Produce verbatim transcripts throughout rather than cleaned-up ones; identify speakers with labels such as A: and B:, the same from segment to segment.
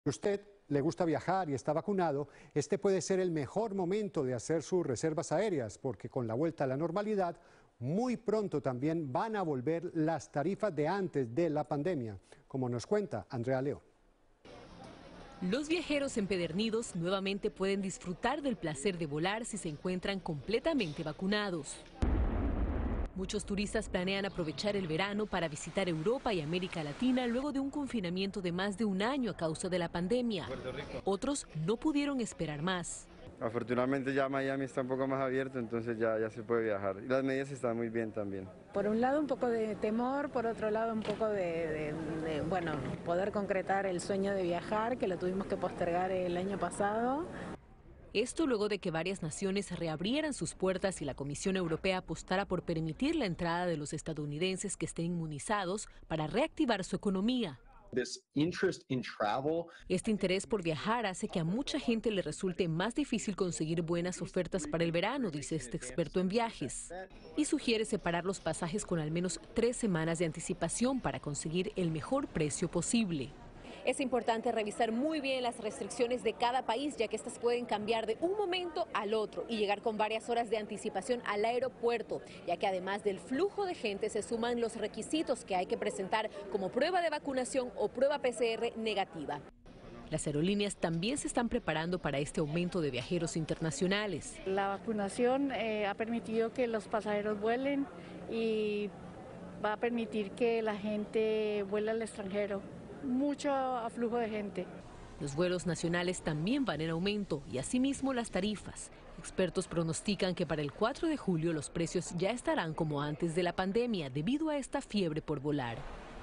A: Si usted le gusta viajar y está vacunado, este puede ser el mejor momento de hacer sus reservas aéreas, porque con la vuelta a la normalidad, muy pronto también van a volver las tarifas de antes de la pandemia, como nos cuenta Andrea León.
B: Los viajeros empedernidos nuevamente pueden disfrutar del placer de volar si se encuentran completamente vacunados. Muchos turistas planean aprovechar el verano para visitar Europa y América Latina luego de un confinamiento de más de un año a causa de la pandemia. Otros no pudieron esperar más.
C: Afortunadamente ya Miami está un poco más abierto, entonces ya, ya se puede viajar. Y las medidas están muy bien también.
D: Por un lado un poco de temor, por otro lado un poco de, de, de bueno, poder concretar el sueño de viajar, que lo tuvimos que postergar el año pasado.
B: Esto luego de que varias naciones reabrieran sus puertas y la Comisión Europea apostara por permitir la entrada de los estadounidenses que estén inmunizados para reactivar su economía. Este interés por viajar hace que a mucha gente le resulte más difícil conseguir buenas ofertas para el verano, dice este experto en viajes, y sugiere separar los pasajes con al menos tres semanas de anticipación para conseguir el mejor precio posible. Es importante revisar muy bien las restricciones de cada país, ya que estas pueden cambiar de un momento al otro y llegar con varias horas de anticipación al aeropuerto, ya que además del flujo de gente se suman los requisitos que hay que presentar como prueba de vacunación o prueba P C R negativa. Las aerolíneas también se están preparando para este aumento de viajeros internacionales.
D: La vacunación eh, ha permitido que los pasajeros vuelen y va a permitir que la gente vuele al extranjero. Mucho aflujo de gente.
B: Los vuelos nacionales también van en aumento y asimismo las tarifas. Expertos pronostican que para el cuatro de julio los precios ya estarán como antes de la pandemia debido a esta fiebre por volar.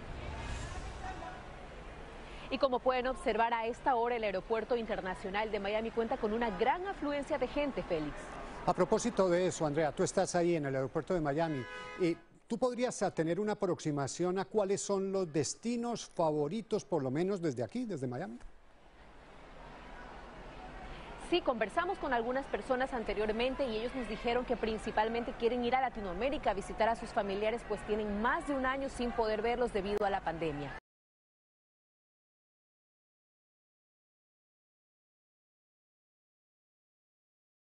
B: Y como pueden observar, a esta hora el Aeropuerto Internacional de Miami cuenta con una gran afluencia de gente, Félix.
A: A propósito de eso, Andrea, tú estás ahí en el aeropuerto de Miami y ¿tú podrías tener una aproximación a cuáles son los destinos favoritos, por lo menos desde aquí, desde Miami?
B: Sí, conversamos con algunas personas anteriormente y ellos nos dijeron que principalmente quieren ir a Latinoamérica a visitar a sus familiares, pues tienen más de un año sin poder verlos debido a la pandemia.